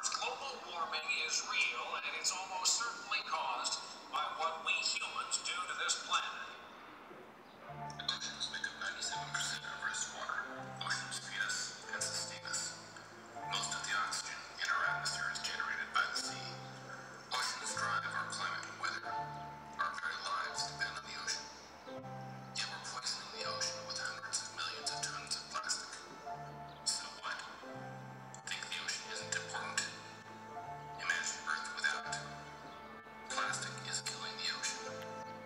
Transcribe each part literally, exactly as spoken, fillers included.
Earth, global warming is real, and it's almost certainly caused by what we humans do to this planet. Oceans make up ninety-seven percent of Earth's water. Oceans feed us and sustain us. Most of the oxygen in our atmosphere is generated by the sea. Oceans drive our climate and weather. Our very lives depend on the ocean. Yet we're poisoning the ocean with hundreds of millions of tons of plastic. So what? Think the ocean isn't important? Imagine Earth without it. Plastic is killing the ocean.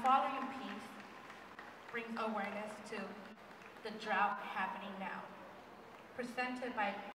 following piece brings awareness to the drought happening now, presented by